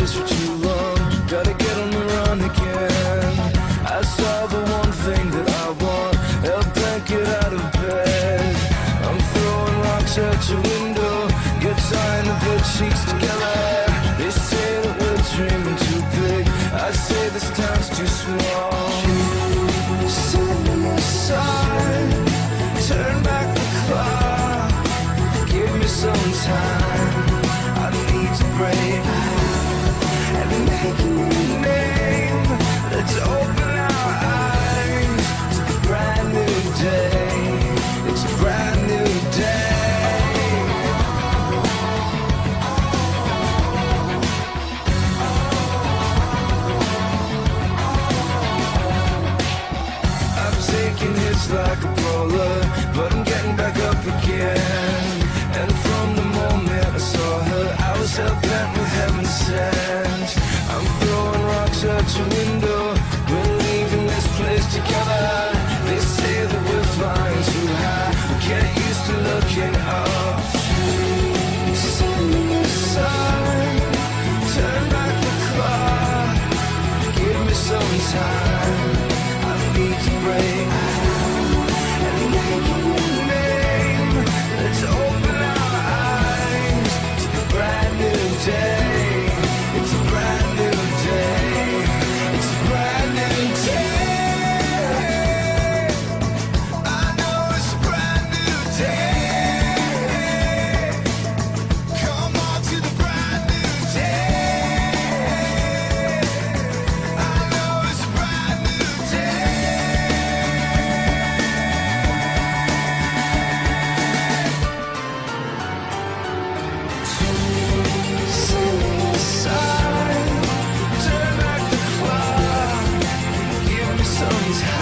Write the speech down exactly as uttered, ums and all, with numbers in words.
place for too long. Gotta get on the run again. I saw the one thing that I want, help blanket out of bed. I'm throwing rocks at your window, you're tying the bed sheets together. They say that we're dreaming too big, I say this town's too small. Sit in the sun, turn back the clock, give me some time, I need to break and make a new name. Let's open our eyes to the brand new day. It's a brand new day. I've taken hits like a brawler, but I'm getting back up again. And from the moment I saw her, I was hell-bent with heaven sent. I'm throwing rocks at your window, we're leaving this place together. They say that we're flying too high, we get used to looking up. Sit in the sun, turn back the clock, give me some time, I need to break and make a new name. Let's open our eyes to the brand new day. It's a brand new day. It's a brand new day. I know it's a brand new day. Come on to the brand new day. I know it's a brand new Sun, turn back the clock, give me some time.